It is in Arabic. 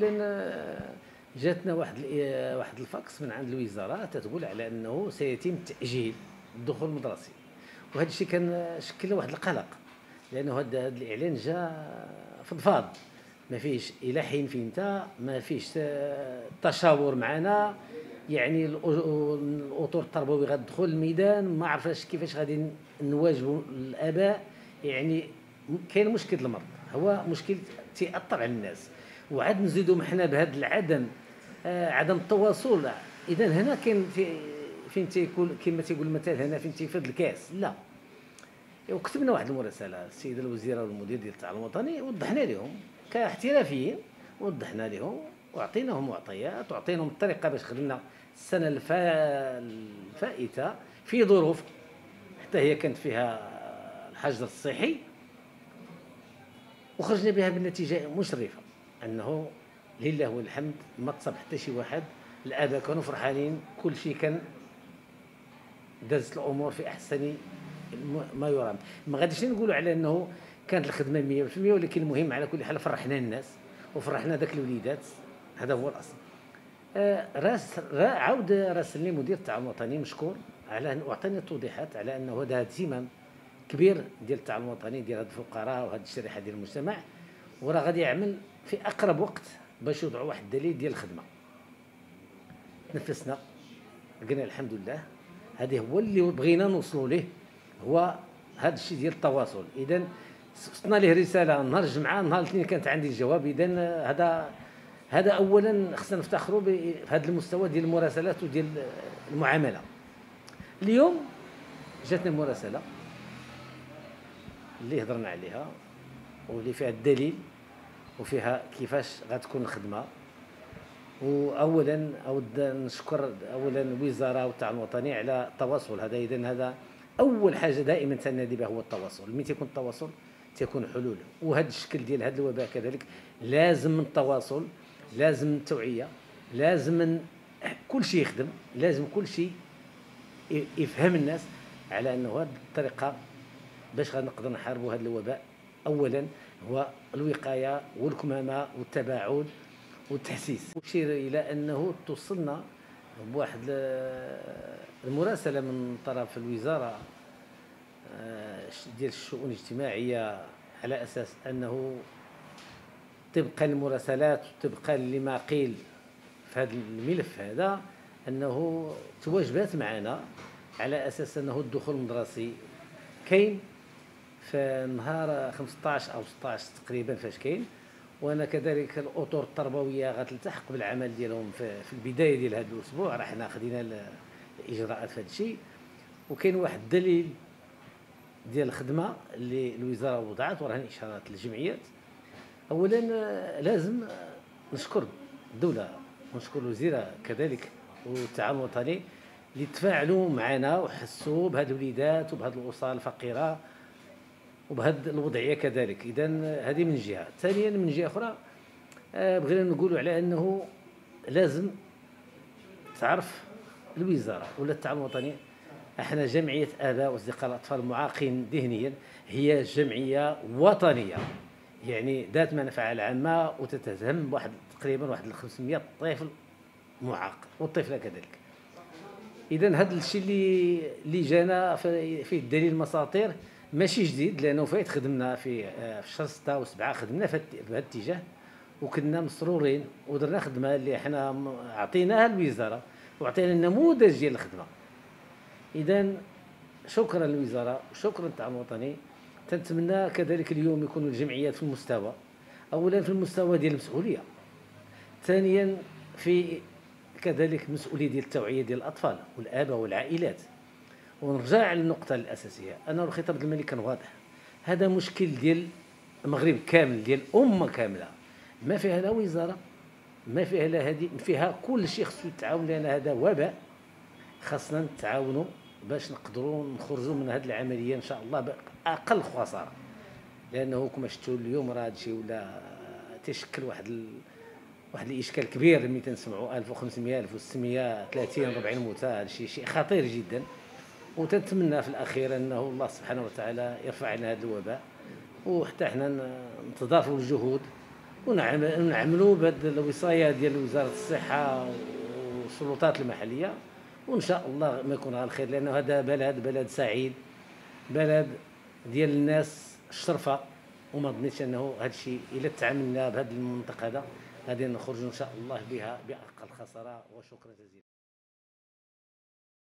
اولا جاتنا واحد الفاكس من عند الوزاره تتقول على انه سيتم تاجيل الدخول المدرسي، وهذا الشيء كان شكل واحد القلق، لانه هذا الاعلان جاء فضفاض، ما فيش الى حين فين ما فيش تشاور معنا. يعني الاطر التربوي غتدخل الميدان، ما عرفناش كيفاش غادي نواجهوا الاباء. يعني كاين مشكل المرض، هو مشكل تيأثر على الناس، وعاد نزيدوا حنا بهذا العدم عدم التواصل. اذا هنا كاين فين تيكون كما تيقول المثل، هنا فين تيفد الكاس. لا، وكتبنا واحد المراسله السيده الوزيره والمدير ديال التعليم الوطني، وضحنا لهم كاحترافيين، وضحنا لهم واعطيناهم معطيات، وعطيناهم الطريقه باش خدمنا السنه الفائته في ظروف حتى هي كانت فيها الحجر الصحي، وخرجنا بها بالنتيجه مشرفه، انه لله والحمد ما تصاب حتى شي واحد. الاباء كانوا فرحانين، كل شيء كان دازت الامور في احسن ما يرام. ما غاديش نقولوا على انه كانت الخدمه 100%، ولكن المهم على كل حال فرحنا الناس وفرحنا ذاك الوليدات، هذا هو الاصل. عاود راسلني مدير التعاون الوطني مشكور على انه اعطاني التوضيحات على انه هذا اهتمام كبير ديال التعاون الوطني ديال هاد الفقراء وهاد الشريحه ديال المجتمع، وراه غادي يعمل في اقرب وقت باش يوضعوا واحد الدليل ديال الخدمه. نفسنا قلنا الحمد لله، هذا هو اللي بغينا نوصلوا ليه، هو هذا الشيء ديال التواصل. اذا صفنا ليه رساله نهار الجمعه، نهار الاثنين كانت عندي الجواب. اذا هذا اولا خصنا نفتخروا بهذا المستوى ديال المراسلات وديال المعامله. اليوم جاتنا مراسله اللي هضرنا عليها، واللي فيها الدليل وفيها كيفاش غتكون الخدمه. واولا اود نشكر اولا الوزاره والتعاون الوطني على التواصل هذا. اذا هذا اول حاجه دائما تنادي بها هو التواصل. ملي تيكون التواصل تيكون حلول، وهذا الشكل ديال هذا الوباء كذلك لازم من التواصل، لازم من التوعيه، لازم من كل شيء يخدم، لازم كل شيء يفهم الناس على انه هذه الطريقه باش غنقدر نحاربوا هذا الوباء. اولا هو الوقايه والكمامه والتباعد والتحسيس. أشير إلى أنه توصلنا بواحد المراسلة من طرف الوزارة ديال الشؤون الاجتماعية، على أساس أنه طبقا للمراسلات وطبقا لما قيل في هذا الملف هذا، أنه تواجبات معنا على أساس أنه الدخول المدرسي كاين في نهار 15 أو 16 تقريبا فاش كاين، وانا كذلك الاطر التربويه غتلتحق بالعمل ديالهم في البدايه ديال هذا الاسبوع. راه حنا خدينا الاجراءات في هذا الشيء، وكاين واحد الدليل ديال الخدمه اللي الوزاره وضعت وراهن اشارات للجمعيات. اولا لازم نشكر الدوله ونشكر الوزيره كذلك والتعاون الوطني اللي تفاعلوا معنا وحسوا بهذه الوليدات وبهذه الاسر الفقيره وبهذه الوضعيه كذلك. اذا هذه من جهه. ثانيا من جهه اخرى بغينا نقولوا على انه لازم تعرف الوزاره ولا التعاون الوطني، احنا جمعيه اباء واصدقاء الاطفال المعاقين ذهنيا هي جمعيه وطنيه، يعني ذات منفعه العامه وتتهم بواحد تقريبا واحد 500 طفل معاق والطفله كذلك. اذا هذا الشيء اللي جانا في الدليل المساطير ماشي جديد، لانه فايت خدمنا في شهر 6 و7 خدمنا في هذا الاتجاه، وكنا مسرورين ودرنا خدمه اللي احنا عطيناها الوزاره وعطينا النموذج ديال الخدمه. اذا شكرا للوزاره وشكرا للتعاون الوطني. تنتمنى كذلك اليوم يكونوا الجمعيات في المستوى، اولا في المستوى ديال المسؤوليه، ثانيا في كذلك مسؤوليه ديال التوعيه ديال الاطفال والاباء والعائلات. ونرجع للنقطه الاساسيه، انا الخطاب الملكي كان واضح، هذا مشكل ديال المغرب كامل، ديال الامه كامله، ما فيها لا وزاره، ما فيها لا هذه، فيها كل شيء خصو يتعاون، لان هذا وباء خاصنا نتعاونوا باش نقدروا نخرجوا من هذه العمليه ان شاء الله باقل خساره. لانه كما شفتوا اليوم راه هادشي ولا تشكل واحد الاشكال كبير ملي تنسمعوا 1500 1630 40 موتى. هذا شيء خطير جدا، وتنتمنى في الاخير انه الله سبحانه وتعالى يرفع عنا هذا الوباء، وحتى احنا نتضافروا الجهود ونعملوا بهذه الوصايه ديال وزاره الصحه والسلطات المحليه، وان شاء الله ما يكون غير الخير، لانه هذا بلد سعيد، بلد ديال الناس الشرفه. وما ظنيتش انه هذا الشيء الا تعاملنا بهذا المنطق هذا غادي نخرجوا ان شاء الله بها باقل خساره. وشكرا جزيلا.